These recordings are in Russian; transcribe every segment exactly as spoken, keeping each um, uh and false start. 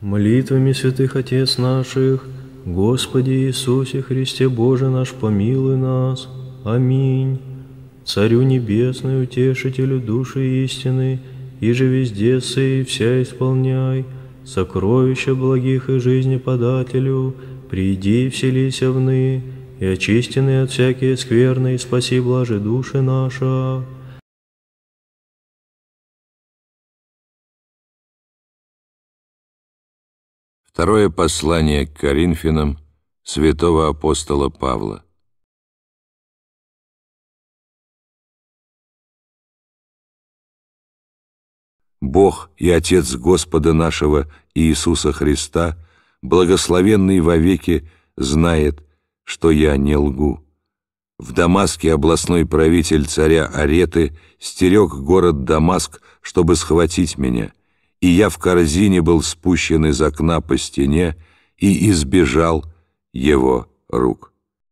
Молитвами святых Отец наших, Господи Иисусе Христе Боже наш, помилуй нас. Аминь. Царю Небесный, Утешителю души истины, и же везде сей вся исполняй, сокровища благих и жизни подателю, приди и вселися вны, и очистенные от всякие скверны, и спаси блажи души наша. Второе послание к Коринфянам святого апостола Павла. Бог и Отец Господа нашего Иисуса Христа, благословенный вовеки, знает, что я не лгу. В Дамаске областной правитель царя Ареты стерег город Дамаск, чтобы схватить меня, и я в корзине был спущен из окна по стене и избежал его рук.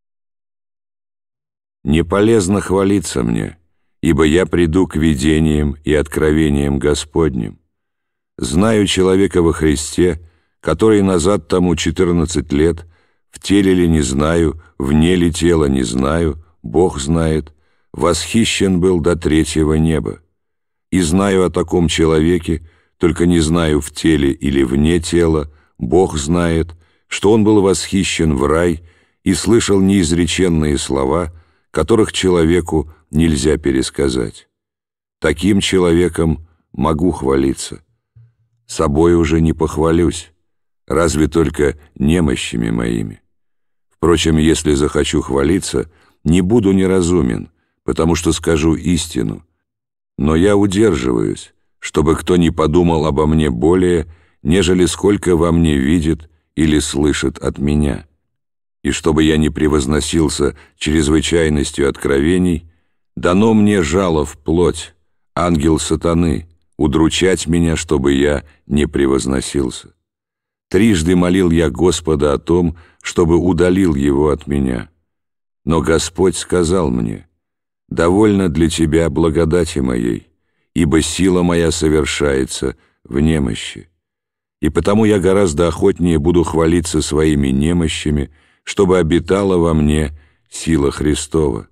Не полезно хвалиться мне, ибо я приду к видениям и откровениям Господним. Знаю человека во Христе, который назад тому четырнадцать лет, в теле ли не знаю, вне ли тела не знаю, Бог знает, восхищен был до третьего неба. И знаю о таком человеке, только не знаю, в теле или вне тела, Бог знает, что он был восхищен в рай и слышал неизреченные слова, которых человеку нельзя пересказать. Таким человеком могу хвалиться. Собой уже не похвалюсь, разве только немощами моими. Впрочем, если захочу хвалиться, не буду неразумен, потому что скажу истину. Но я удерживаюсь, чтобы кто не подумал обо мне более, нежели сколько во мне видит или слышит от меня. И чтобы я не превозносился чрезвычайностью откровений, дано мне жало в плоть, ангел сатаны, удручать меня, чтобы я не превозносился. Трижды молил я Господа о том, чтобы удалил его от меня. Но Господь сказал мне: «Довольно для тебя благодати моей, ибо сила моя совершается в немощи. И потому я гораздо охотнее буду хвалиться своими немощами, чтобы обитала во мне сила Христова».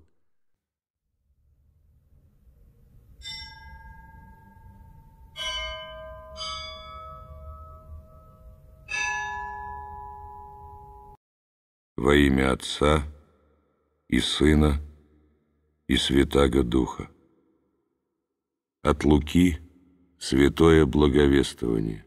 Во имя Отца и Сына и Святаго Духа. От Луки святое благовествование.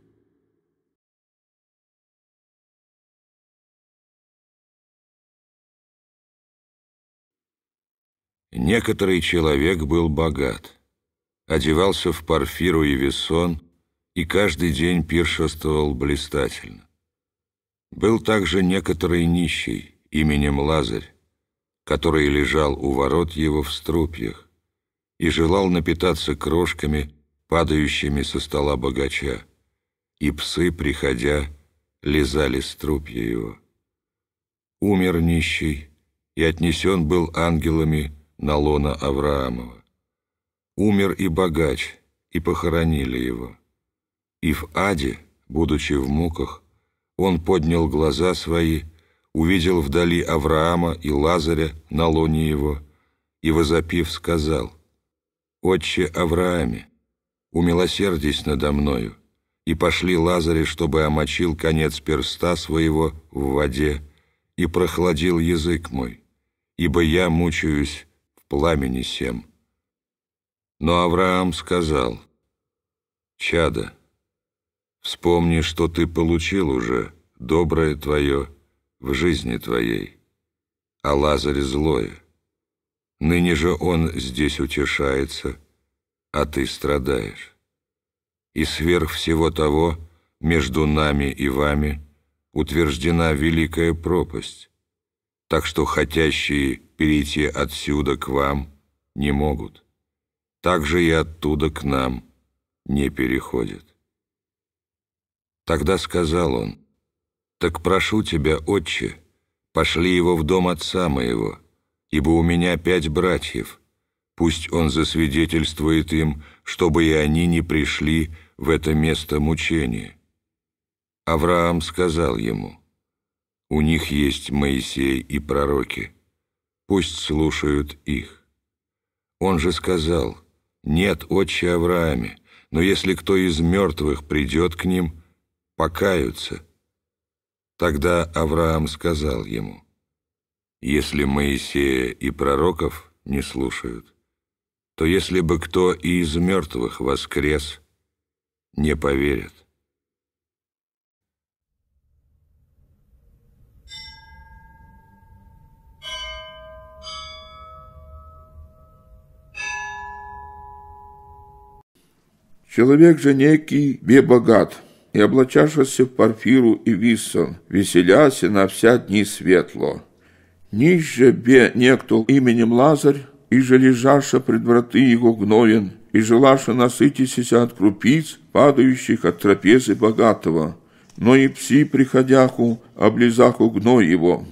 Некоторый человек был богат, одевался в парфиру и весон и каждый день пиршествовал блистательно. Был также некоторый нищий именем Лазарь, который лежал у ворот его в струпьях и желал напитаться крошками, падающими со стола богача, и псы, приходя, лизали струпья его. Умер нищий, и отнесен был ангелами на лоно Авраамова. Умер и богач, и похоронили его. И в аде, будучи в муках, он поднял глаза свои, увидел вдали Авраама и Лазаря на лоне его, и, возопив, сказал: «Отче Аврааме, умилосердись надо мною, и пошли Лазаря, чтобы омочил конец перста своего в воде и прохладил язык мой, ибо я мучаюсь в пламени сем». Но Авраам сказал: «Чадо, вспомни, что ты получил уже доброе твое в жизни твоей, а Лазарь злое. Ныне же он здесь утешается, а ты страдаешь. И сверх всего того между нами и вами утверждена великая пропасть, так что хотящие перейти отсюда к вам не могут, так же и оттуда к нам не переходят». Тогда сказал он: «Так прошу тебя, отче, пошли его в дом отца моего, ибо у меня пять братьев, пусть он засвидетельствует им, чтобы и они не пришли в это место мучения». Авраам сказал ему: «У них есть Моисей и пророки, пусть слушают их». Он же сказал: «Нет, отче Аврааме, но если кто из мертвых придет к ним, покаются». Тогда Авраам сказал ему: «Если Моисея и пророков не слушают, то если бы кто и из мертвых воскрес, не поверят». Человек же некий бе богат, и облачашася в парфиру и висон, веселяся на вся дни светло. Ниже бе некто именем Лазарь, и же лежаша пред враты его гноен, и желаша насытися от крупиц, падающих от трапезы богатого, но и пси, приходяху, облизаху гной его.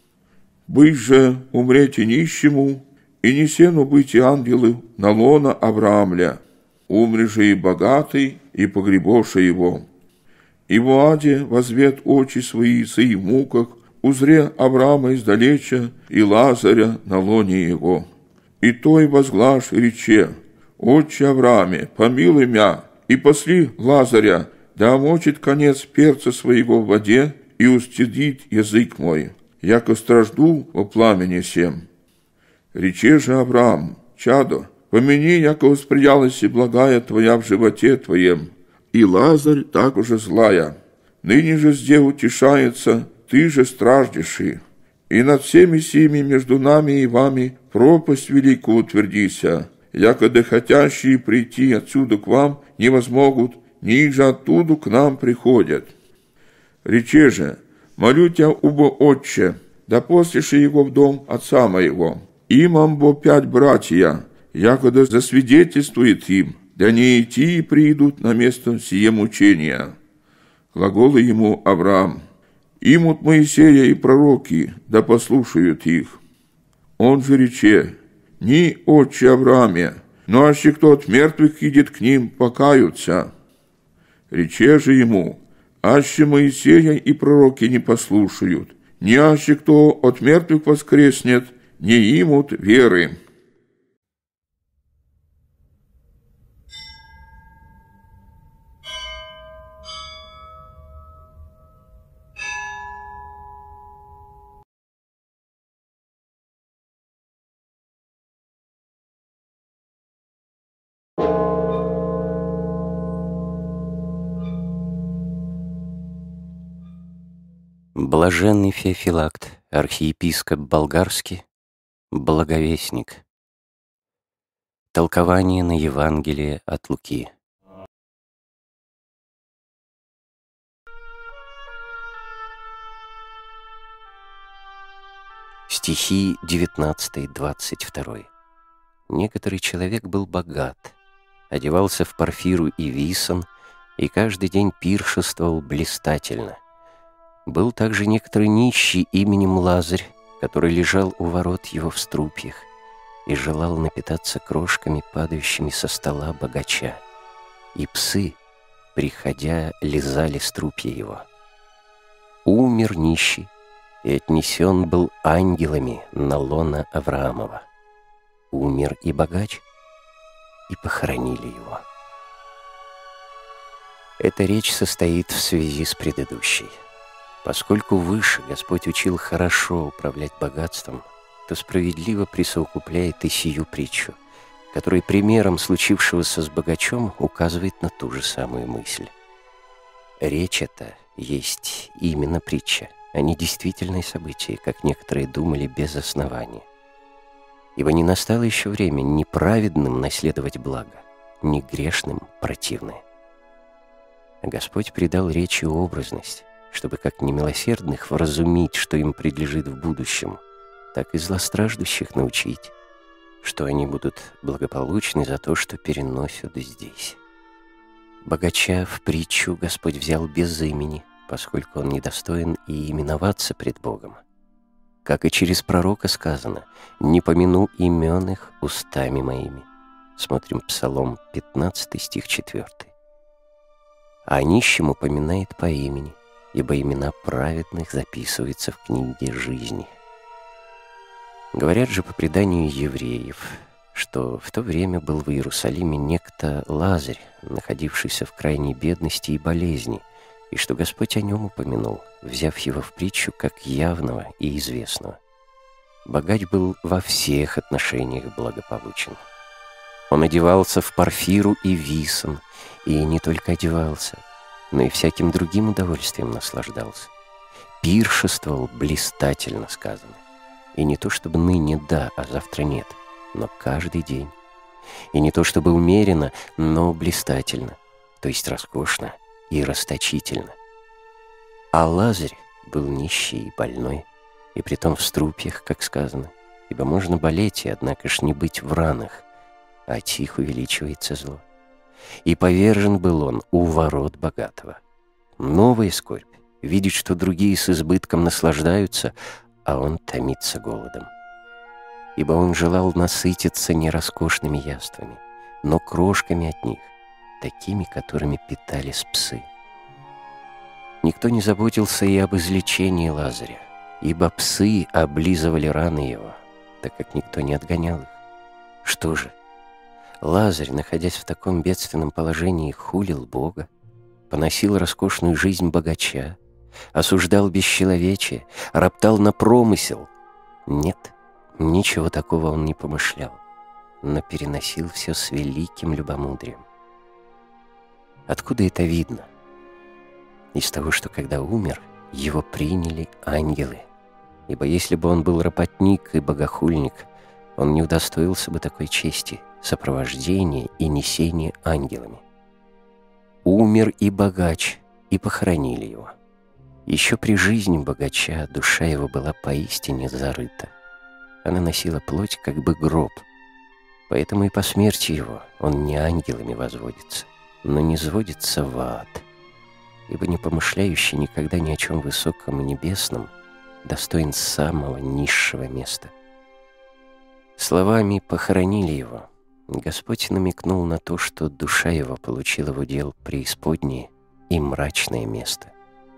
Быть же умрете нищему, и не сену быть и ангелы на лона Авраамля, умри же и богатый, и погребоша его. И в аде возвет очи свои сοι в муках, узре Авраама издалеча и Лазаря на лоне его. И той возглашь и рече: «Отче Аврааме, помилуй мя, и посли Лазаря, да омочит конец перца своего в воде и устыдит язык мой, яко стражду во пламени сем». Рече же Авраам: «Чадо, помяни, яко восприялась и благая твоя в животе твоем, и Лазарь так уже злая. Ныне же здесь утешается, ты же страждеши, и над всеми сими между нами и вами пропасть великую утвердися, якоды хотящие прийти отсюда к вам не возмогут, ниже оттуда к нам приходят. Рече же: молю тебя, убо отче, да послеши его в дом отца моего. Имам бо пять братья, якода засвидетельствует им, да не идти и придут на место сие мучения». Глаголы ему Авраам: «Имут Моисея и пророки, да послушают их». Он же рече: «Ни, отче Аврааме, но аще кто от мертвых идет к ним, покаются». Рече же ему: «Аще Моисея и пророки не послушают, ни аще кто от мертвых воскреснет, не имут веры». Блаженный Феофилакт, архиепископ болгарский, благовестник. Толкование на Евангелие от Луки. Стихи девятнадцатый двадцать два. Некоторый человек был богат, одевался в парфиру и висон, и каждый день пиршествовал блистательно. Был также некоторый нищий именем Лазарь, который лежал у ворот его в струпьях и желал напитаться крошками, падающими со стола богача. И псы, приходя, лизали струпья его. Умер нищий и отнесен был ангелами на лоно Авраамова. Умер и богач, и похоронили его. Эта речь состоит в связи с предыдущей. Поскольку выше Господь учил хорошо управлять богатством, то справедливо присовокупляет и сию притчу, которая примером случившегося с богачом указывает на ту же самую мысль. Речь эта есть именно притча, а не действительное событие, как некоторые думали без основания. Ибо не настало еще время ни праведным наследовать благо, ни грешным противное. Господь придал речи образность, чтобы как немилосердных вразумить, что им предлежит в будущем, так и злостраждущих научить, что они будут благополучны за то, что переносят здесь. Богача в притчу Господь взял без имени, поскольку он недостоин и именоваться пред Богом. Как и через пророка сказано: «Не помяну имен их устами моими». Смотрим Псалом пятнадцатый, стих четвёртый. А нищему поминает по имени, ибо имена праведных записываются в книге жизни. Говорят же по преданию евреев, что в то время был в Иерусалиме некто Лазарь, находившийся в крайней бедности и болезни, и что Господь о нем упомянул, взяв его в притчу как явного и известного. Богач был во всех отношениях благополучен. Он одевался в парфиру и висон, и не только одевался, но и всяким другим удовольствием наслаждался. Пиршествовал блистательно, сказано. И не то чтобы ныне да, а завтра нет, но каждый день. И не то чтобы умеренно, но блистательно, то есть роскошно и расточительно. А Лазарь был нищий и больной, и притом в струпьях, как сказано, ибо можно болеть и, однако ж, не быть в ранах, а от их увеличивается зло. И повержен был он у ворот богатого. Новая скорбь — видеть, что другие с избытком наслаждаются, а он томится голодом. Ибо он желал насытиться не роскошными яствами, но крошками от них, такими, которыми питались псы. Никто не заботился и об излечении Лазаря, ибо псы облизывали раны его, так как никто не отгонял их. Что же? Лазарь, находясь в таком бедственном положении, хулил Бога, поносил роскошную жизнь богача, осуждал бесчеловечие, роптал на промысел. Нет, ничего такого он не помышлял, но переносил все с великим любомудрием. Откуда это видно? Из того, что когда умер, его приняли ангелы, ибо если бы он был ропотник и богохульник, он не удостоился бы такой чести, сопровождения и несения ангелами. Умер и богач, и похоронили его. Еще при жизни богача душа его была поистине зарыта. Она носила плоть, как бы гроб. Поэтому и по смерти его он не ангелами возводится, но низводится в ад, ибо не помышляющий никогда ни о чем высоком и небесном достоин самого низшего места. Словами «похоронили его» Господь намекнул на то, что душа его получила в удел преисподнее и мрачное место.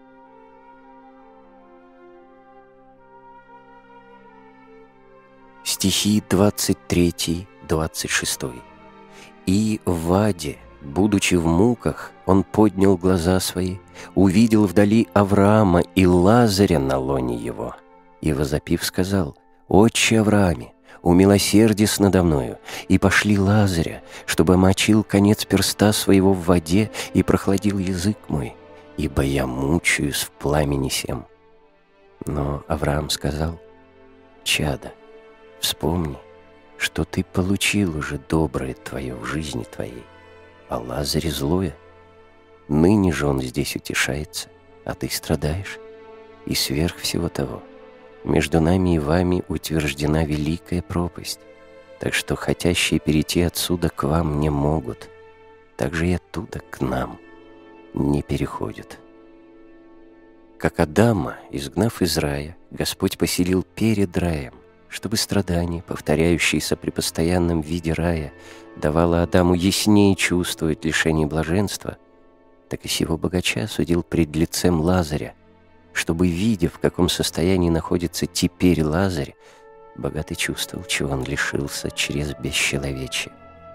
Стихи двадцать три двадцать шесть. «И в аде, будучи в муках, он поднял глаза свои, увидел вдали Авраама и Лазаря на лоне его, и, возопив, сказал: «Отче Аврааме, умилосердись надо мною, и пошли Лазаря, чтобы омочил конец перста своего в воде и прохладил язык мой, ибо я мучаюсь в пламени сем». Но Авраам сказал: «Чадо, вспомни, что ты получил уже доброе твое в жизни твоей, а Лазарь злое. Ныне же он здесь утешается, а ты страдаешь. И сверх всего того, между нами и вами утверждена великая пропасть, так что хотящие перейти отсюда к вам не могут, так же и оттуда к нам не переходят». Как Адама, изгнав из рая, Господь поселил перед раем, чтобы страдание, повторяющееся при постоянном виде рая, давало Адаму яснее чувствовать лишение блаженства, так и сего богача судил пред лицем Лазаря, чтобы, видя, в каком состоянии находится теперь Лазарь, богатый чувствовал, чего он лишился через бесчеловечие.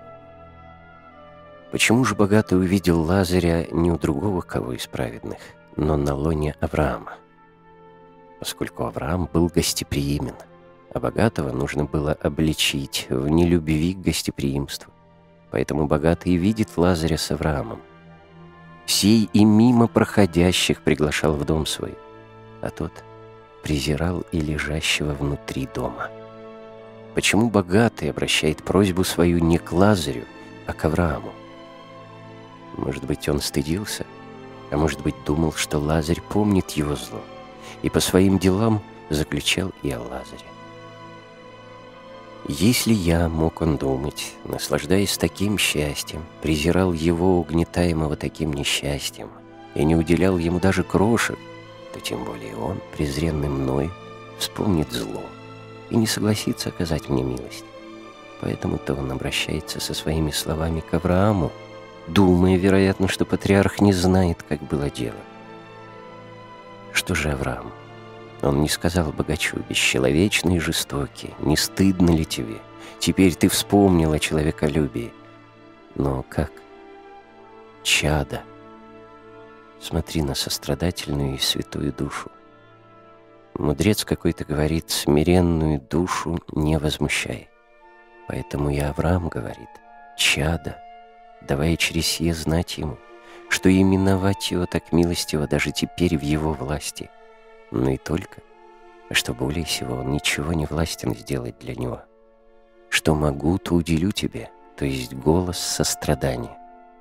Почему же богатый увидел Лазаря не у другого кого из праведных, но на лоне Авраама? Поскольку Авраам был гостеприимен, а богатого нужно было обличить в нелюбви к гостеприимству. Поэтому богатый видит Лазаря с Авраамом. Сей и мимо проходящих приглашал в дом свой, а тот презирал и лежащего внутри дома. Почему богатый обращает просьбу свою не к Лазарю, а к Аврааму? Может быть, он стыдился, а может быть, думал, что Лазарь помнит его зло, и по своим делам заключал и о Лазаре. Если я, мог он думать, наслаждаясь таким счастьем, презирал его, угнетаемого таким несчастьем, и не уделял ему даже крошек, то тем более он, презренный мной, вспомнит зло и не согласится оказать мне милость. Поэтому-то он обращается со своими словами к Аврааму, думая, вероятно, что патриарх не знает, как было дело. Что же Авраам? Он не сказал богачу: «Бесчеловечный и жестокий, не стыдно ли тебе? Теперь ты вспомнил о человеколюбии». Но как? Чадо, смотри на сострадательную и святую душу. Мудрец какой-то говорит: смиренную душу не возмущай. Поэтому и Авраам говорит: чадо, давай через сие знать ему, что именовать его так милостиво даже теперь в его власти. Но и только, что более всего он ничего не властен сделать для него. Что могу, то уделю тебе, то есть голос сострадания.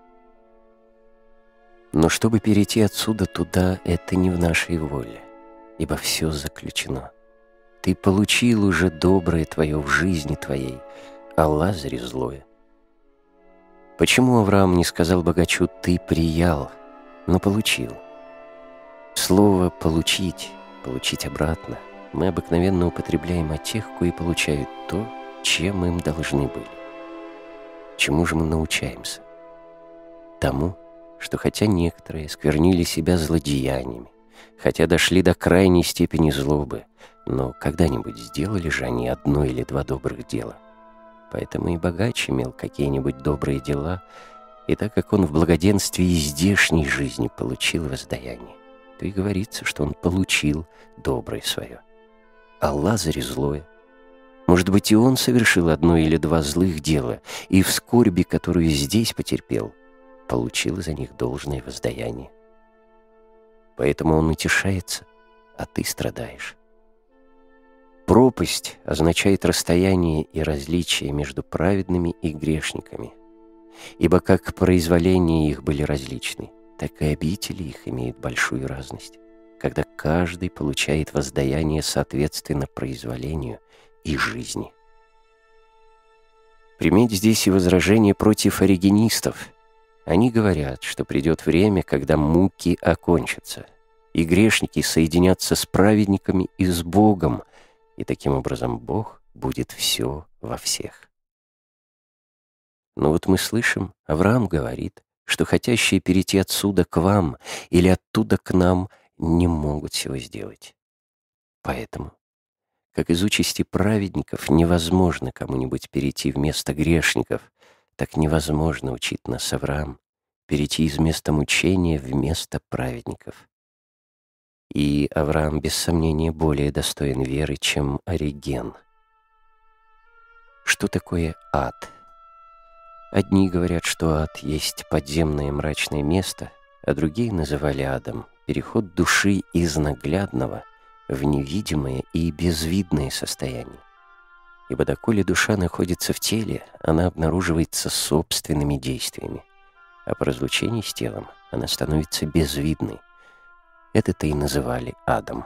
Но чтобы перейти отсюда туда, это не в нашей воле, ибо все заключено. Ты получил уже доброе твое в жизни твоей, а Лазарь злое. Почему Авраам не сказал богачу: «Ты приял», но получил? Слово «получить», «получить обратно» мы обыкновенно употребляем о тех, кои получают то, чем им должны были. Чему же мы научаемся? Тому, что хотя некоторые сквернили себя злодеяниями, хотя дошли до крайней степени злобы, но когда-нибудь сделали же они одно или два добрых дела. Поэтому и богач имел какие-нибудь добрые дела, и так как он в благоденствии и здешней жизни получил воздаяние, то и говорится, что он получил доброе свое. А Лазарь злое. Может быть, и он совершил одно или два злых дела, и в скорби, которую здесь потерпел, получил за них должное воздаяние. Поэтому он утешается, а ты страдаешь. Пропасть означает расстояние и различие между праведными и грешниками, ибо как произволения их были различны, так и обители их имеют большую разность, когда каждый получает воздаяние соответственно произволению и жизни. Приметь здесь и возражение против оригенистов. Они говорят, что придет время, когда муки окончатся, и грешники соединятся с праведниками и с Богом, и таким образом Бог будет все во всех. Но вот мы слышим, Авраам говорит, что хотящие перейти отсюда к вам или оттуда к нам не могут всего сделать. Поэтому, как из участи праведников невозможно кому-нибудь перейти вместо грешников, так невозможно, учит нас Авраам, перейти из места мучения в место праведников. И Авраам, без сомнения, более достоин веры, чем Ориген. Что такое ад? Одни говорят, что ад есть подземное мрачное место, а другие называли адом переход души из наглядного в невидимое и безвидное состояние. Ибо доколе душа находится в теле, она обнаруживается собственными действиями, а по разлучении с телом она становится безвидной. Это-то и называли адом.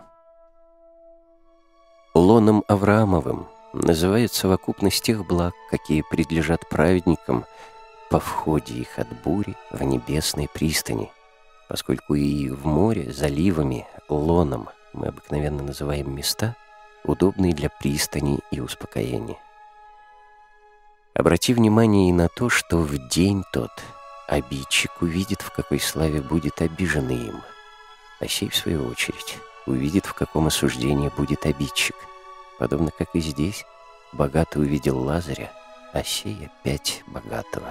Лоном Авраамовым называют совокупность тех благ, какие предлежат праведникам по входе их от бури в небесной пристани, поскольку и в море, заливами, лоном мы обыкновенно называем места, удобные для пристани и успокоения. Обрати внимание и на то, что в день тот обидчик увидит, в какой славе будет обиженный им, а сей, в свою очередь, увидит, в каком осуждении будет обидчик, подобно как и здесь богатый увидел Лазаря, а сей опять богатого.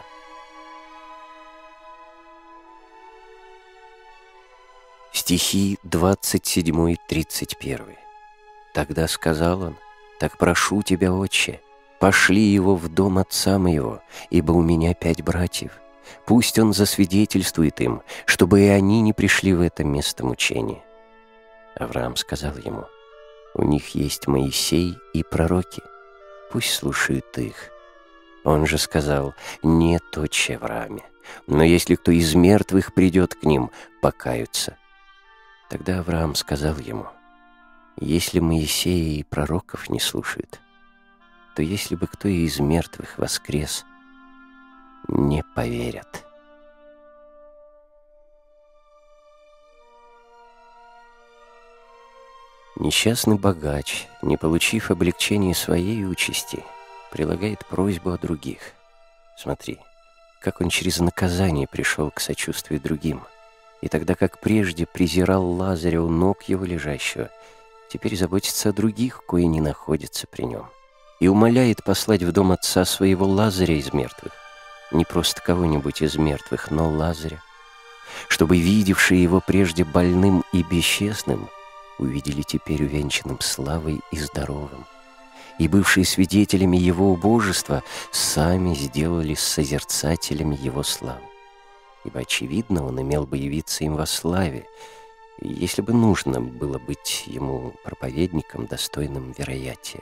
Стихи двадцать седьмой тридцать первый. «Тогда сказал он: так прошу тебя, отче, пошли его в дом отца моего, ибо у меня пять братьев. Пусть он засвидетельствует им, чтобы и они не пришли в это место мучения». Авраам сказал ему: у них есть Моисей и пророки, пусть слушают их. Он же сказал: нет, отче Аврааме, но если кто из мертвых придет к ним, покаются. Тогда Авраам сказал ему: если Моисея и пророков не слушают, то если бы кто из мертвых воскрес, не поверят. Несчастный богач, не получив облегчения своей участи, прилагает просьбу о других. Смотри, как он через наказание пришел к сочувствию другим. И тогда, как прежде презирал Лазаря у ног его лежащего, теперь заботится о других, кои не находятся при нем, и умоляет послать в дом отца своего Лазаря из мертвых, не просто кого-нибудь из мертвых, но Лазаря, чтобы видевшие его прежде больным и бесчестным увидели теперь увенчанным славой и здоровым, и бывшие свидетелями его убожества сами сделались созерцателями его славы. Ибо, очевидно, он имел бы явиться им во славе, если бы нужно было быть ему проповедником, достойным вероятия.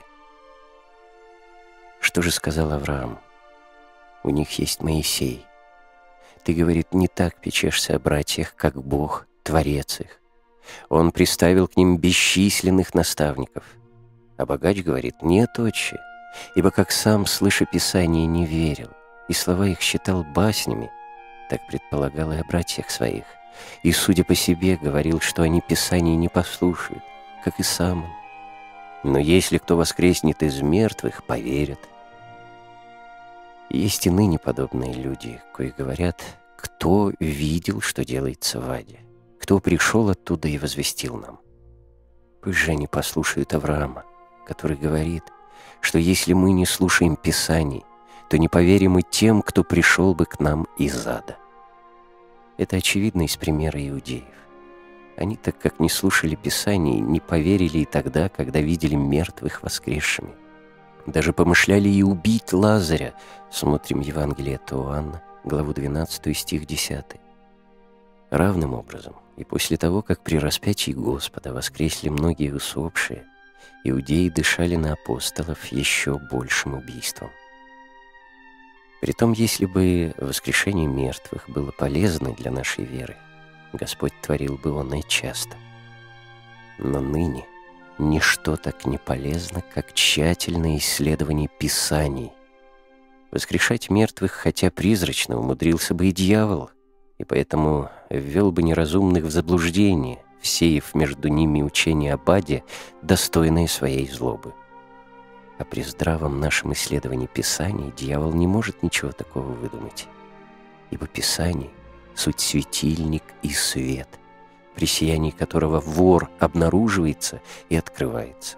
Что же сказал Авраам? У них есть Моисей. Ты, говорит, не так печешься о братьях, как Бог, Творец их. Он приставил к ним бесчисленных наставников. А богач говорит: нет, отче, ибо как сам, слыша Писание, не верил, и слова их считал баснями, так предполагал и о братьях своих, и, судя по себе, говорил, что они Писание не послушают, как и сам он. Но если кто воскреснет из мертвых, поверят. Есть и ныне подобные люди, кои говорят: кто видел, что делается в аде, кто пришел оттуда и возвестил нам. Пусть же они послушают Авраама, который говорит, что если мы не слушаем Писаний, то не поверим и тем, кто пришел бы к нам из ада. Это очевидно из примера иудеев. Они, так как не слушали Писаний, не поверили и тогда, когда видели мертвых воскресшими. Даже помышляли и убить Лазаря. Смотрим Евангелие от Иоанна, главу двенадцатую, стих десятый. Равным образом, и после того, как при распятии Господа воскресли многие усопшие, иудеи дышали на апостолов еще большим убийством. Притом, если бы воскрешение мертвых было полезно для нашей веры, Господь творил бы он и часто. Но ныне ничто так не полезно, как тщательное исследование Писаний. Воскрешать мертвых, хотя призрачно, умудрился бы и дьявол, и поэтому ввел бы неразумных в заблуждение, всеяв между ними учение об аде, достойное своей злобы. А при здравом нашем исследовании Писаний дьявол не может ничего такого выдумать, ибо Писание — суть светильник и свет, при сиянии которого вор обнаруживается и открывается.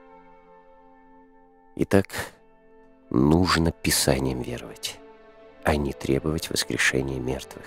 Итак, нужно Писаниям веровать, а не требовать воскрешения мертвых.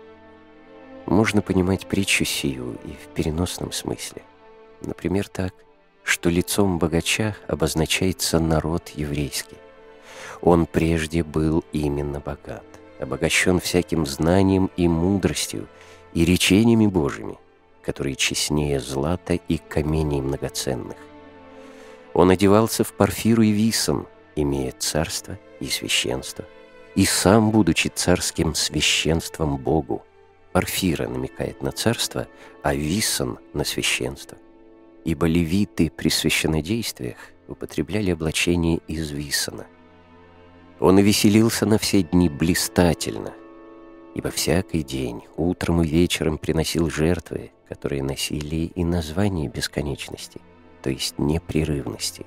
Можно понимать притчу сию и в переносном смысле. Например, так, что лицом богача обозначается народ еврейский. Он прежде был именно богат, обогащен всяким знанием и мудростью, и речениями Божьими, которые честнее злата и камней многоценных. Он одевался в парфиру и висон, имея царство и священство, и сам, будучи царским священством Богу. Парфира намекает на царство, а висон — на священство. Ибо левиты при священнодействиях употребляли облачение из висона. Он и веселился на все дни блистательно, ибо всякий день, утром и вечером приносил жертвы, которые носили и название бесконечности, то есть непрерывности.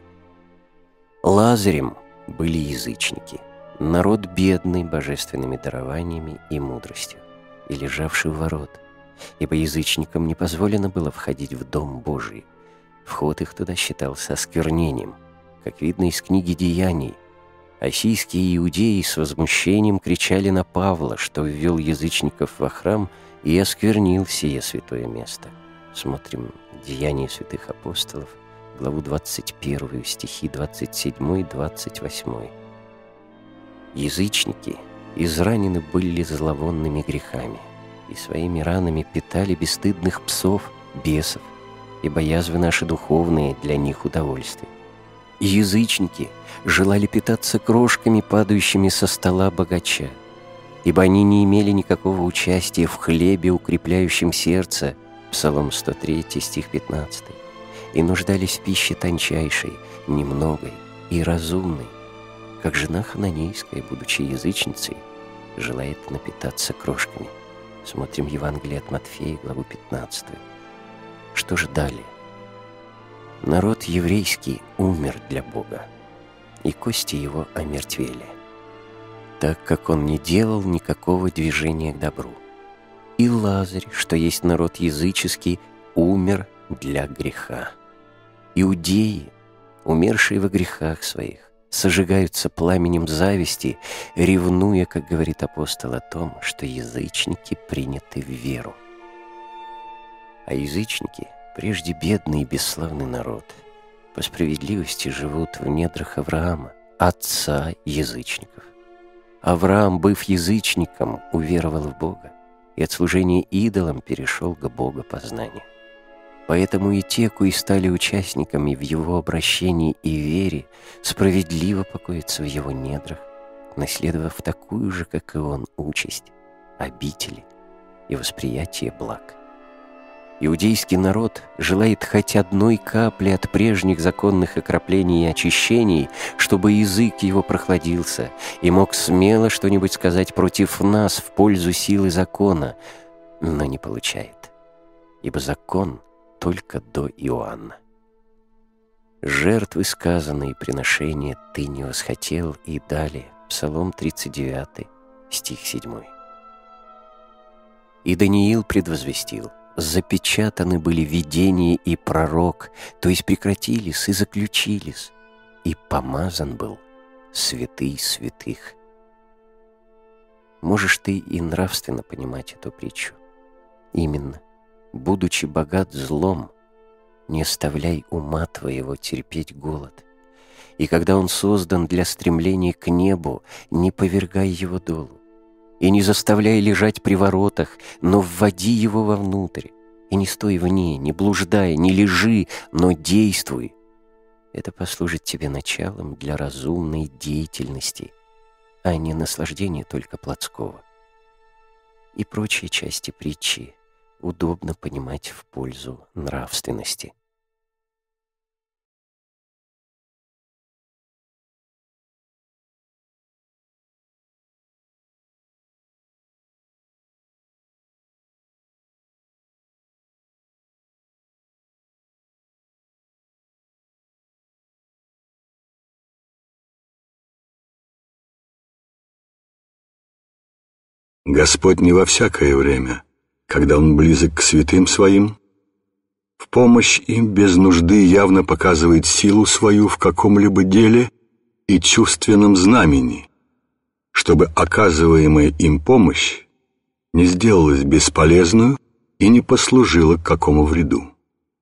Лазарем были язычники, народ бедный божественными дарованиями и мудростью, и лежавший у ворот, ибо язычникам не позволено было входить в Дом Божий. Вход их туда считался осквернением, как видно из книги «Деяний». Осийские иудеи с возмущением кричали на Павла, что ввел язычников во храм и осквернил сие святое место. Смотрим «Деяния святых апостолов», главу двадцать первую, стихи двадцать седьмой — двадцать восьмой. Язычники изранены были зловонными грехами и своими ранами питали бесстыдных псов, бесов, ибо язвы наши духовные для них удовольствие. И язычники желали питаться крошками, падающими со стола богача, ибо они не имели никакого участия в хлебе, укрепляющем сердце, Псалом сто три, стих пятнадцатый, и нуждались в пище тончайшей, немногой и разумной, как жена хананейская, будучи язычницей, желает напитаться крошками. Смотрим Евангелие от Матфея, главу пятнадцатую. Что же далее? Народ еврейский умер для Бога, и кости его омертвели, так как он не делал никакого движения к добру. И Лазарь, что есть народ языческий, умер для греха. Иудеи, умершие во грехах своих, сожигаются пламенем зависти, ревнуя, как говорит апостол, о том, что язычники приняты в веру. А язычники, прежде бедный и бесславный народ, по справедливости живут в недрах Авраама, отца язычников. Авраам, быв язычником, уверовал в Бога и от служения идолам перешел к богопознанию. Поэтому и те, кои стали участниками в его обращении и вере, справедливо покоятся в его недрах, наследовав такую же, как и он, участь, обители и восприятие благ. Иудейский народ желает хоть одной капли от прежних законных окроплений и очищений, чтобы язык его прохладился и мог смело что-нибудь сказать против нас в пользу силы закона, но не получает, ибо закон только до Иоанна. «Жертвы сказанные, приношения ты не восхотел», и далее, Псалом тридцать девятый, стих седьмой. И Даниил предвозвестил: запечатаны были видение и пророк, то есть прекратились и заключились, и помазан был святый святых. Можешь ты и нравственно понимать эту притчу. Именно, будучи богат злом, не оставляй ума твоего терпеть голод. И когда он создан для стремления к небу, не повергай его долу. И не заставляй лежать при воротах, но вводи его вовнутрь. И не стой вне, не блуждай, не лежи, но действуй. Это послужит тебе началом для разумной деятельности, а не наслаждения только плотского. И прочие части притчи удобно понимать в пользу нравственности. Господь не во всякое время, когда Он близок к святым Своим, в помощь им без нужды явно показывает силу свою в каком-либо деле и чувственном знамени, чтобы оказываемая им помощь не сделалась бесполезную и не послужила к какому вреду.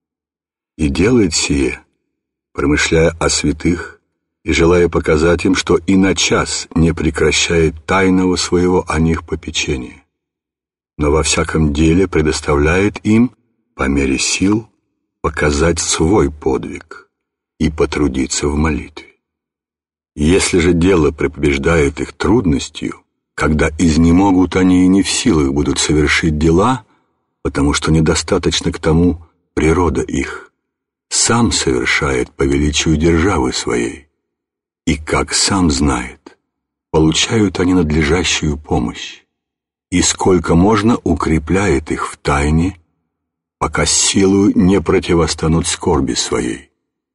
И делает сие, промышляя о святых, и желая показать им, что и на час не прекращает тайного своего о них попечения, но во всяком деле предоставляет им, по мере сил, показать свой подвиг и потрудиться в молитве. Если же дело препобеждает их трудностью, когда изнемогут они и не в силах будут совершить дела, потому что недостаточно к тому природа их, сам совершает по величию державы своей, и, как сам знает, получают они надлежащую помощь, и сколько можно укрепляет их в тайне, пока силою не противостанут скорби своей.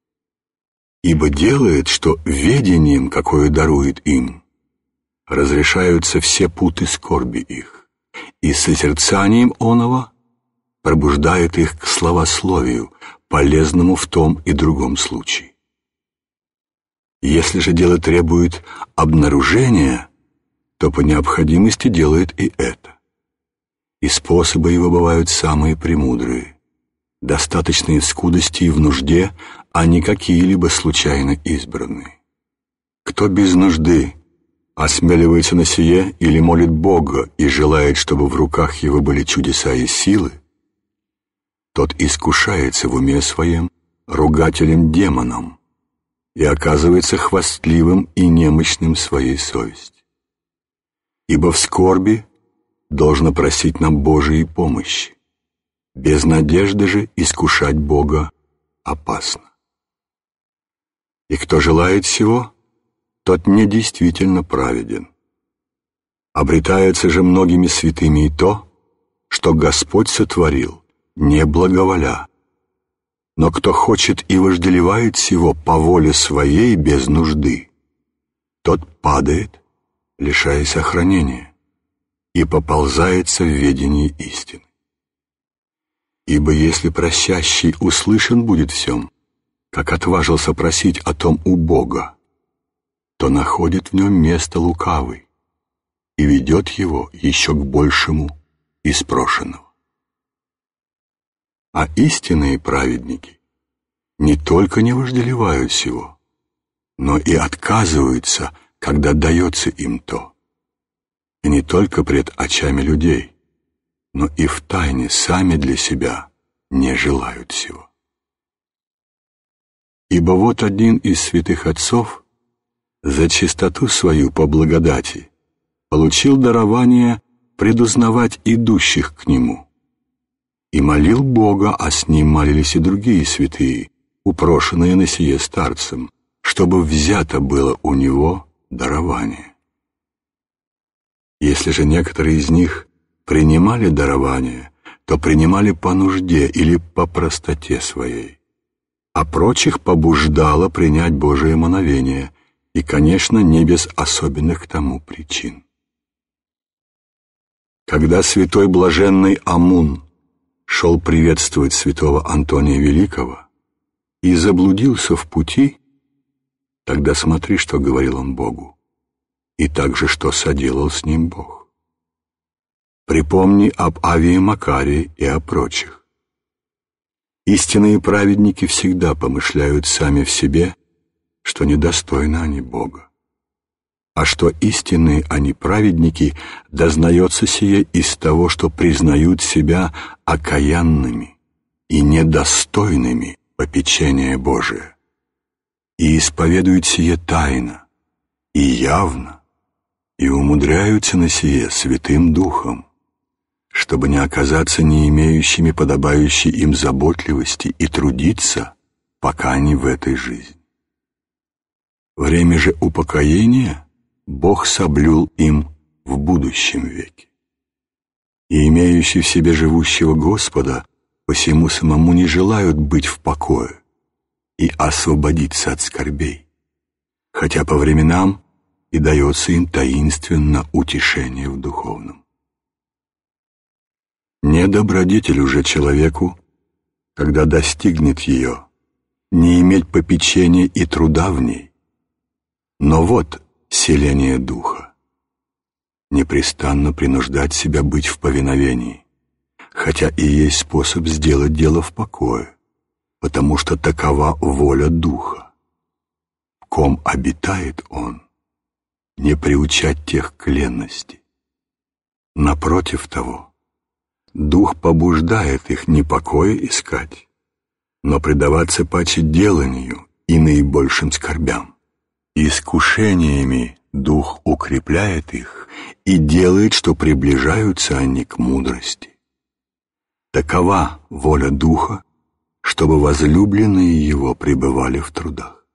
Ибо делает, что ведением, какое дарует им, разрешаются все путы скорби их, и созерцанием оного пробуждает их к словословию, полезному в том и другом случае. Если же дело требует обнаружения, то по необходимости делает и это. И способы его бывают самые премудрые, достаточные в скудости и в нужде, а не какие-либо случайно избранные. Кто без нужды осмеливается на сие или молит Бога и желает, чтобы в руках его были чудеса и силы, тот искушается в уме своем ругателем-демоном и оказывается хвастливым и немощным своей совести. Ибо в скорби должно просить нам Божией помощи. Без надежды же искушать Бога опасно. И кто желает сего, тот не действительно праведен. Обретается же многими святыми и то, что Господь сотворил, не благоволя. Но кто хочет и вожделевает сего по воле своей без нужды, тот падает, лишаясь охранения. и поползается в ведении истины. Ибо если просящий услышан будет всем, как отважился просить о том у Бога, то находит в нем место лукавый и ведет его еще к большему из прошенного. А истинные праведники не только не вожделевают сего, но и отказываются, когда дается им то, и не только пред очами людей, но и втайне сами для себя не желают сего. Ибо вот один из святых отцов за чистоту свою по благодати получил дарование предузнавать идущих к нему, и молил Бога, а с ним молились и другие святые, упрошенные на сие старцем, чтобы взято было у него дарование. Если же некоторые из них принимали дарование, то принимали по нужде или по простоте своей, а прочих побуждало принять Божие мановение, и, конечно, не без особенных к тому причин. Когда святой блаженный Амун шел приветствовать святого Антония Великого и заблудился в пути, тогда смотри, что говорил он Богу, и также, что соделал с ним Бог. Припомни об Авии Макарии и о прочих. Истинные праведники всегда помышляют сами в себе, что недостойны они Бога, а что истинные они праведники, дознается сие из того, что признают себя окаянными и недостойными попечения Божия, и исповедуют сие тайно и явно, и умудряются на сие Святым Духом, чтобы не оказаться не имеющими подобающей им заботливости и трудиться, пока они в этой жизни. Время же упокоения Бог соблюл им в будущем веке. И имеющие в себе живущего Господа посему самому не желают быть в покое и освободиться от скорбей, хотя по временам и дается им таинственно утешение в духовном. Не добродетель уже человеку, когда достигнет ее, не иметь попечения и труда в ней, но вот селение духа, непрестанно принуждать себя быть в повиновении, хотя и есть способ сделать дело в покое, потому что такова воля духа. В ком обитает он, не приучать тех к ленности. Напротив того, дух побуждает их не покоя искать, но предаваться паче деланию и наибольшим скорбям. Искушениями дух укрепляет их и делает, что приближаются они к мудрости. Такова воля духа, чтобы возлюбленные его пребывали в трудах.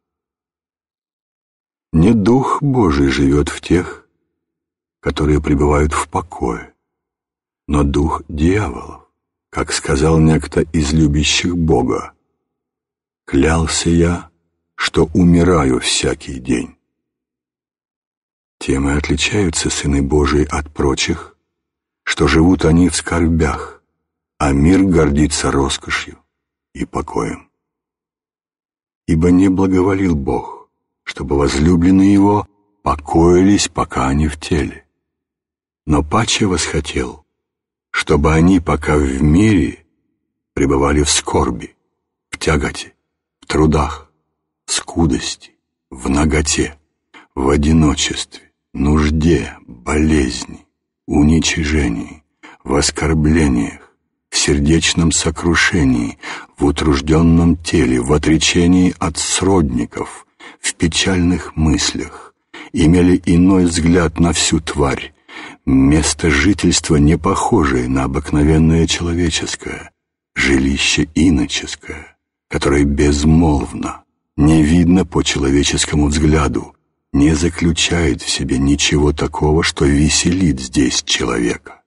Не дух Божий живет в тех, которые пребывают в покое, но дух дьяволов, как сказал некто из любящих Бога: «Клялся я, что умираю всякий день». Тем и отличаются сыны Божии от прочих, что живут они в скорбях, а мир гордится роскошью и покоем. Ибо не благоволил Бог, чтобы возлюбленные его покоились, пока они в теле, но паче восхотел, чтобы они, пока в мире, пребывали в скорби, в тяготе, в трудах, в скудости, в наготе, в одиночестве, нужде, болезни, уничижении, в оскорблениях, в сердечном сокрушении, в утружденном теле, в отречении от сродников, в печальных мыслях, имели иной взгляд на всю тварь, место жительства не похожее на обыкновенное человеческое, жилище иноческое, которое безмолвно, не видно по человеческому взгляду, не заключает в себе ничего такого, что веселит здесь человека.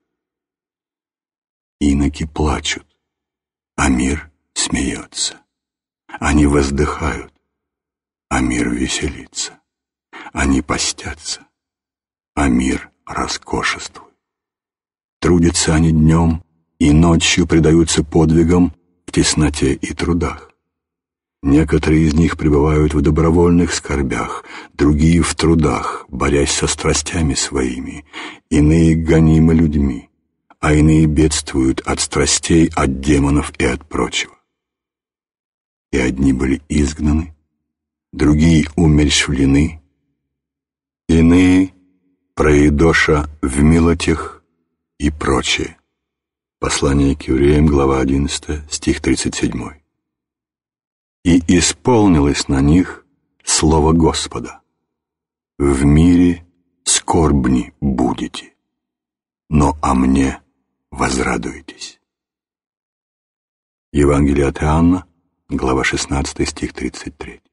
Иноки плачут, а мир смеется. Они воздыхают, а мир веселится. Они постятся, а мир роскошествует. Трудятся они днем и ночью предаются подвигам в тесноте и трудах. Некоторые из них пребывают в добровольных скорбях, другие в трудах, борясь со страстями своими, иные гонимы людьми, а иные бедствуют от страстей, от демонов и от прочего. И одни были изгнаны, другие умерщвлены, иные проедоша в милотях и прочее. Послание к евреям, глава одиннадцатая, стих тридцать семь. «И исполнилось на них слово Господа: в мире скорбни будете, но о мне возрадуетесь». Евангелие от Иоанна, глава шестнадцатая, стих тридцать три.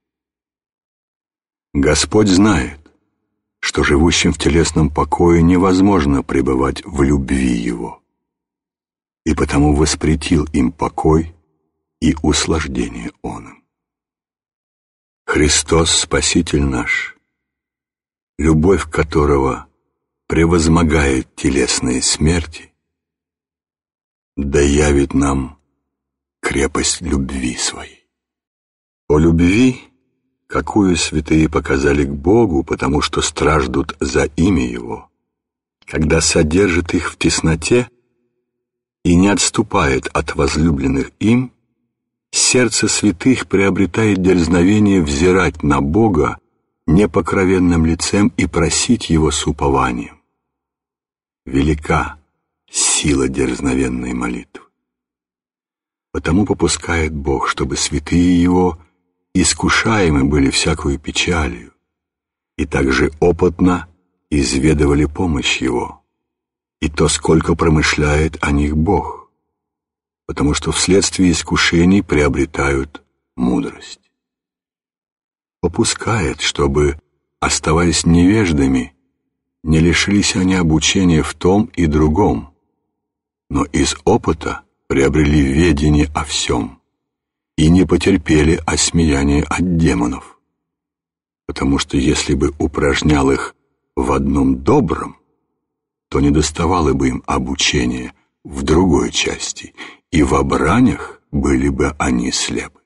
Господь знает, что живущим в телесном покое невозможно пребывать в любви Его, и потому воспретил им покой и услаждение он им. Христос, Спаситель наш, любовь которого превозмогает телесные смерти, да явит нам крепость любви своей. О любви, какую святые показали к Богу, потому что страждут за имя Его, когда содержит их в тесноте и не отступает от возлюбленных им, сердце святых приобретает дерзновение взирать на Бога непокровенным лицем и просить Его с упованием. Велика сила дерзновенной молитвы. Потому попускает Бог, чтобы святые Его искушаемы были всякою печалью, и также опытно изведывали помощь Его, и то, сколько промышляет о них Бог, потому что вследствие искушений приобретают мудрость. Попускает, чтобы, оставаясь невеждами, не лишились они обучения в том и другом, но из опыта приобрели ведение о всем и не потерпели осмеяния от демонов, потому что если бы упражнял их в одном добром, то не доставало бы им обучения в другой части, и в бранях были бы они слепы.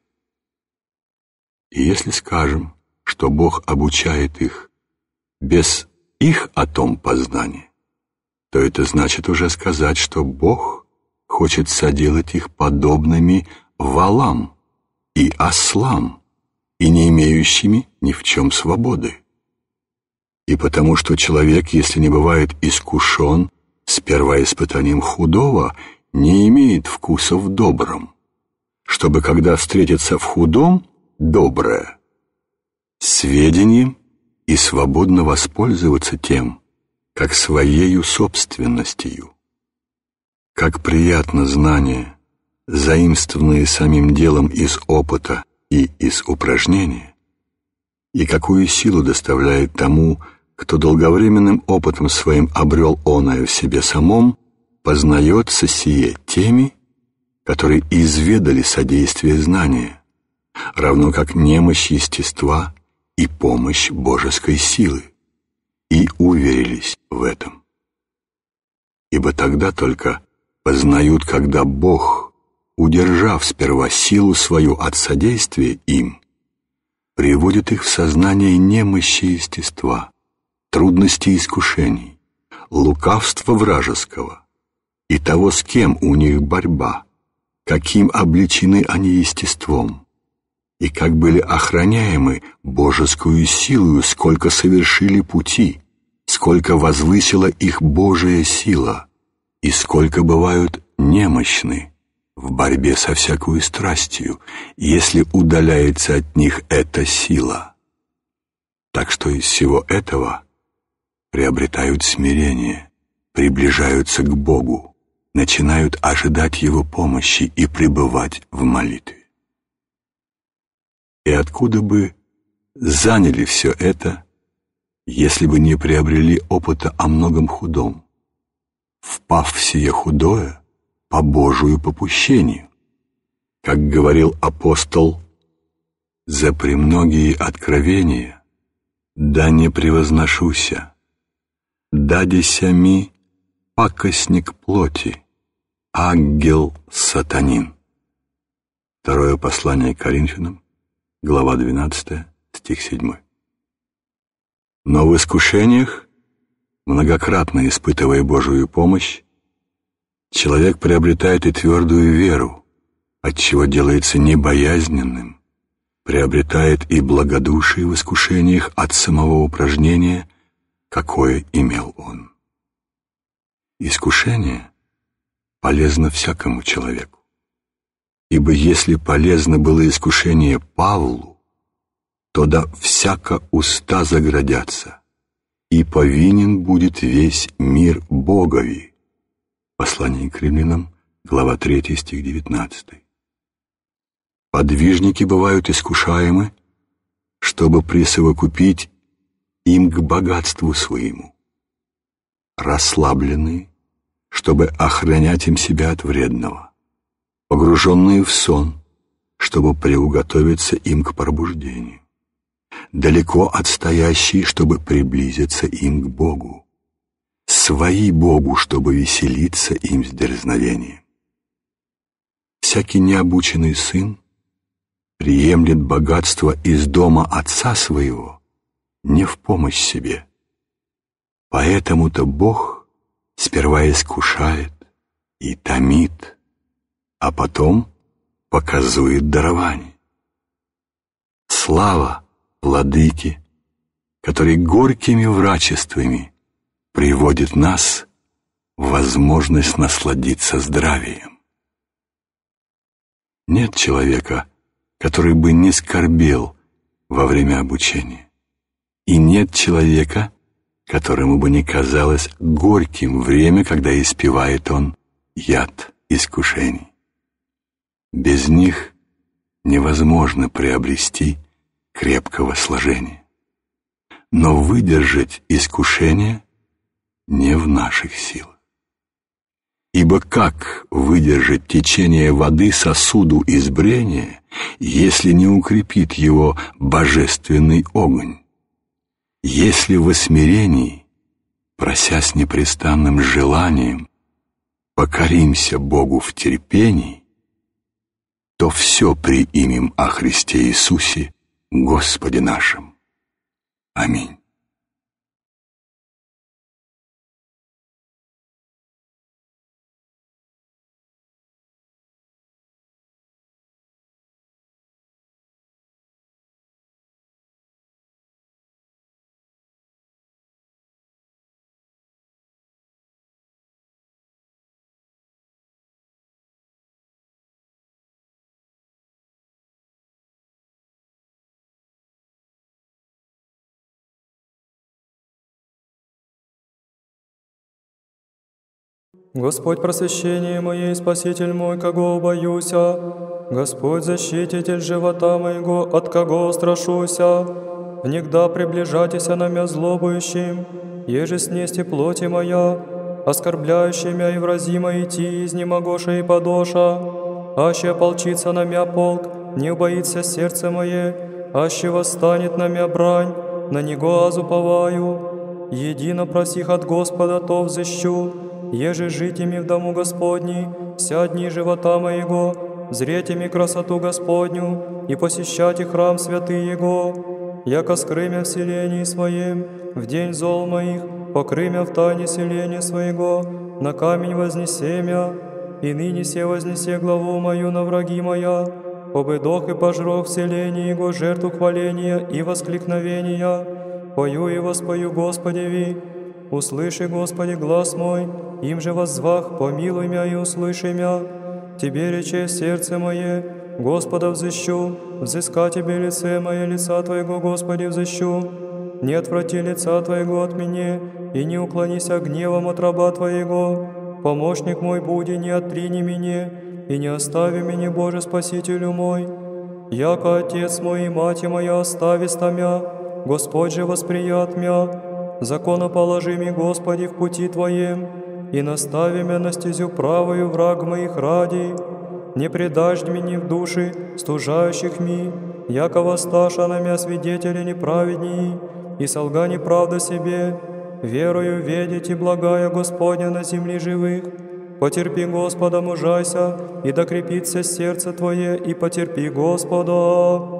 И если скажем, что Бог обучает их без их о том познания, то это значит уже сказать, что Бог хочет соделать их подобными волам и ослам, и не имеющими ни в чем свободы. И потому что человек, если не бывает искушен сперва испытанием худого, не имеет вкуса в добром, чтобы, когда встретится в худом доброе, сведением и свободно воспользоваться тем, как своею собственностью. Как приятно знание, заимствованное самим делом из опыта и из упражнения, и какую силу доставляет тому, кто долговременным опытом своим обрел оное в себе самом, познается сие теми, которые изведали содействие знания, равно как немощь естества и помощь божеской силы, и уверились в этом. Ибо тогда только познают, когда Бог, удержав сперва силу свою от содействия им, приводит их в сознание немощи естества, трудностей искушений, лукавства вражеского, и того, с кем у них борьба, каким обличены они естеством, и как были охраняемы божескую силою, сколько совершили пути, сколько возвысила их Божия сила, и сколько бывают немощны в борьбе со всякою страстью, если удаляется от них эта сила. Так что из всего этого приобретают смирение, приближаются к Богу, начинают ожидать Его помощи и пребывать в молитве. И откуда бы заняли все это, если бы не приобрели опыта о многом худом, впав в сие худое по Божию попущению, как говорил апостол: «За премногие откровения да не превозношуся, даде сями пакостник плоти, ангел сатанин. Второе послание к Коринфянам, глава двенадцатая, стих седьмой. Но в искушениях, многократно испытывая Божию помощь, человек приобретает и твердую веру, отчего делается небоязненным, приобретает и благодушие в искушениях от самого упражнения, какое имел он. Искушение полезно всякому человеку, ибо если полезно было искушение Павлу, то да всяко уста заградятся, и повинен будет весь мир Богови. Послание к Римлянам, глава третья, стих девятнадцатый. Подвижники бывают искушаемы, чтобы присовокупить им к богатству своему, расслабленные, чтобы охранять им себя от вредного, погруженные в сон, чтобы приуготовиться им к пробуждению, далеко отстоящие, чтобы приблизиться им к Богу, свои Богу, чтобы веселиться им с дерзновением. Всякий необученный сын приемлет богатство из дома отца своего не в помощь себе. Поэтому-то Бог сперва искушает и томит, а потом показует дарование. Слава Владыке, который горькими врачествами приводит нас в возможность насладиться здравием. Нет человека, который бы не скорбел во время обучения, и нет человека, которому бы не казалось горьким время, когда испевает он яд искушений. Без них невозможно приобрести крепкого сложения. Но выдержать искушение не в наших силах. Ибо как выдержать течение воды сосуду избрения, если не укрепит его божественный огонь? Если в смирении, прося с непрестанным желанием, покоримся Богу в терпении, то все приимем о Христе Иисусе, Господе нашим. Аминь. Господь, просвещение мое и Спаситель мой, кого боюся, Господь, защититель живота моего, от кого страшуся. Внегда приближайтеся на мя злобующим, еже снести плоти моя, оскорбляющий мя и вразимо идти, изнемогоша и подоша. Аще ополчится на мя полк, не убоится сердце мое, аще восстанет на мя брань, на него азуповаю. Едино просих от Господа, то взыщу, еже житими в дому Господней, вся дни живота моего, зретими красоту Господню и посещайте храм святый Его, яко скрымя в селении своем, в день зол моих, покрымя в тайне селения своего, на камень вознесемя, и ныне се вознесе главу мою на враги моя, победох и пожрох в селении Его жертву хваления и воскликновения, пою и воспою Господеви, услыши, Господи, глаз мой, им же воззвах, помилуй мя и услыши мя. Тебе рече сердце мое, Господа взыщу, взыска Тебе лице мое, лица Твоего, Господи, взыщу. Не отврати лица Твоего от меня, и не уклонися гневом от раба Твоего. Помощник мой буди, не отрини меня, и не остави меня, Боже, Спасителю мой. Яко Отец мой и Мать моя остависта мя, Господь же восприят мя. Законоположи ми, Господи, в пути Твоем, и настави мя на стезю правою враг моих ради. Не предашь меня в души стужающих ми, яко воссташа на мя свидетели неправедней, и солга неправда себе. верою ведить и благая Господня на земле живых. Потерпи Господа, мужайся, и докрепится сердце твое, и потерпи Господа.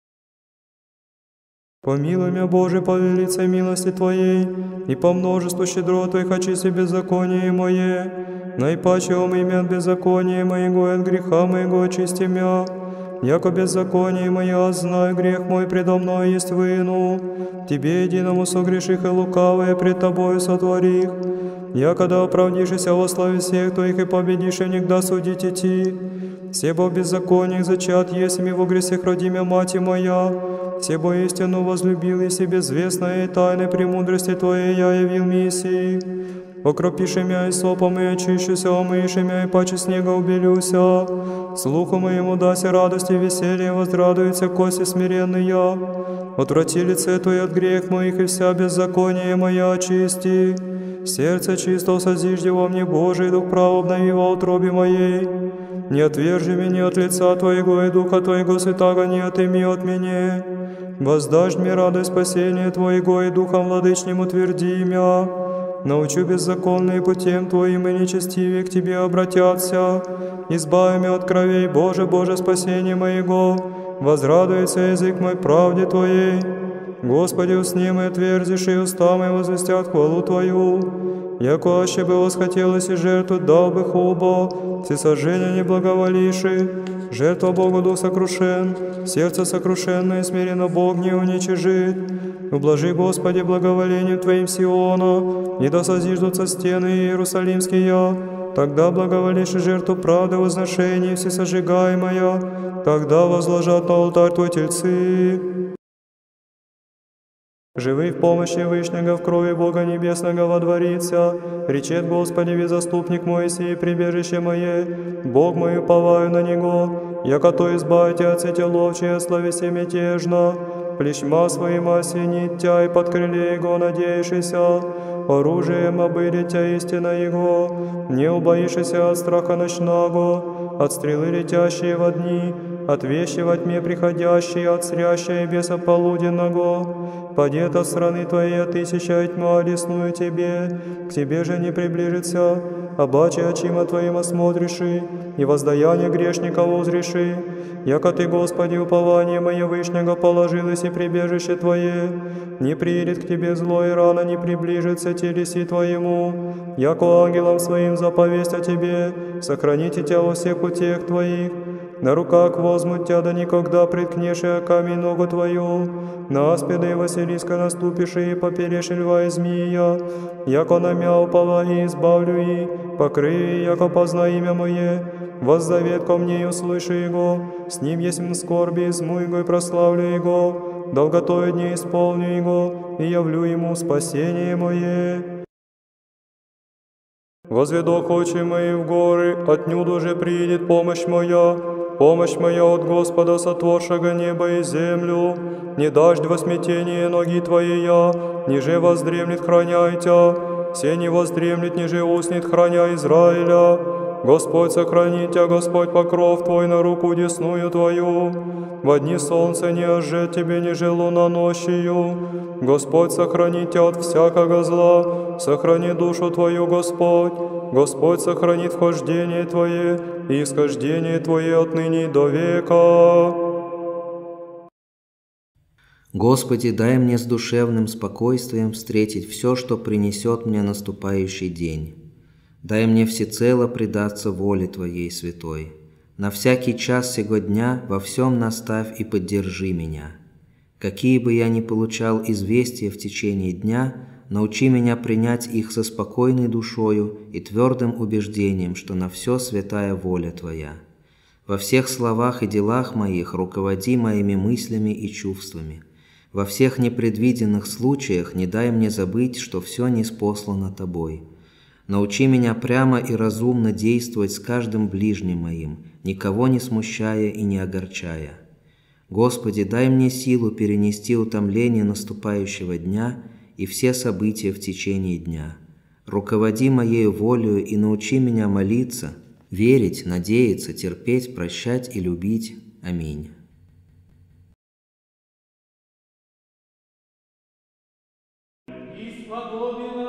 Помилуй меня, Боже, по велицей милости Твоей, и по множеству щедрот Твоих очисти беззаконие мое. Наипаче омый меня от беззакония моего, и от греха моего очисти меня. Яко беззаконие мое, знаю, грех мой предо мной есть вину. Тебе единому согреших и лукавое пред Тобою сотворих. Я, когда оправдишься во славе всех Твоих и победишь, и никогда судить идти. Все бо в беззакониях зачат, если во гресех родимя мать моя. Все бо истину возлюбил, и себе известное и тайны премудрости Твоей я явил Мессии. Окропиши меня и сопом, и очищуся, омыши меня, и паче снега убелюся. Слуху моему даси радости и веселье, возрадуются кости смиренные. Отврати лице Твое от грех моих, и вся беззаконие моя очисти. Сердце чисто созижди во мне, Божий, дух прав обнови во утробе моей. Не отвержи меня от лица Твоего, и духа Твоего святаго не отыми от меня. Воздашь мне радость спасения Твоего, и духом владычним утверди меня. Научу беззаконные путем Твоим, и нечестивее к Тебе обратятся. Избави меня от кровей, Боже, Боже, спасение моего. Возрадуется язык мой правде Твоей. Господи, усни мои отверзишь, и уста мои возвестят хвалу Твою. Яко аще бы восхотелось и жертву дал бы хубо, всесожжения не благоволивши. Жертва Богу дух сокрушен, сердце сокрушенное смиренно Бог не уничижит. Ублажи, Господи, благоволением Твоим Сиона, и да созиждутся стены Иерусалимские. Тогда благоволишь жертву правды возношения всесожигаемая, тогда возложат на алтарь Твой тельцы. Живый в помощи Вышнего, в крови Бога Небесного водворится. Речет Господи, ви заступник мой, сей прибежище мое, Бог мой, уповаю на Него, яко то избавите от сети ловчей, словеси мятежно. Плещма своим осенит тя, и под крыле Его надеешься. Оружием обыдет тя истина Его, не убоишься от страха ночного, от стрелы летящие во дни, от вещи во тьме приходящие, от сряща и беса полуденного. Падет от страны Твоей тысяча и тьма одесную Тебе, к Тебе же не приближится, обаче очима Твоим осмотриши, и воздаяние грешников узреши. Яко Ты, Господи, упование мое Вышнего положилось и прибежище Твое, не приедет к Тебе зло, и рано не приближится телеси Твоему. Яко ангелам Своим заповесть о Тебе, сохраните Тя во всех путях Твоих. На руках возьмут Тя, да никогда приткнеши камень ногу Твою. На аспида и Василиска наступишь, и поперешь льва и змея. Яко на мя упала и избавлю и, покрыю, яко позна имя Мое. Воззовет ко мне и услыши Его, с Ним есть в скорби, изму Его и прославлю Его. Долготою дней исполню Его, и явлю Ему спасение Мое. Возведох очи мои в горы, отнюдь же приидет помощь моя. Помощь моя от Господа, сотворшего небо и землю. Не дождь во смятение ноги Твоя, ниже воздремлет храняйте. Все не воздремлет, ниже уснет храня Израиля. Господь сохранит Тя, Господь покров Твой на руку десную Твою. Во дни солнца не ожжет Тебе, ниже луна ночью. Господь сохранит Тя от всякого зла, сохрани душу Твою, Господь. Господь сохранит вхождение Твое и исхождение Твое отныне до века. Господи, дай мне с душевным спокойствием встретить все, что принесет мне наступающий день. Дай мне всецело предаться воле Твоей святой. На всякий час сего дня во всем наставь и поддержи меня. Какие бы я ни получал известия в течение дня, научи меня принять их со спокойной душою и твердым убеждением, что на все святая воля Твоя. Во всех словах и делах моих руководи моими мыслями и чувствами. Во всех непредвиденных случаях не дай мне забыть, что все ниспослано Тобой. Научи меня прямо и разумно действовать с каждым ближним моим, никого не смущая и не огорчая. Господи, дай мне силу перенести утомление наступающего дня и все события в течение дня. Руководи моею волею и научи меня молиться, верить, надеяться, терпеть, прощать и любить. Аминь. И сподобен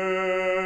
Господи.